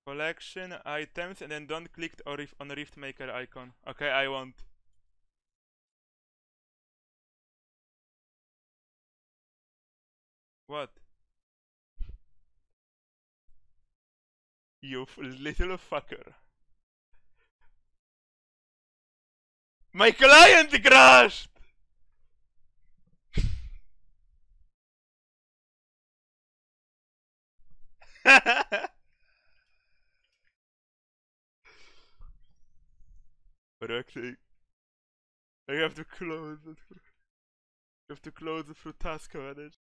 Collection, items, and then don't click on RIFTMAKER icon. Okay, I won't. What? You little fucker. My client crashed! But actually, I have to close it. I have to close it through task manage.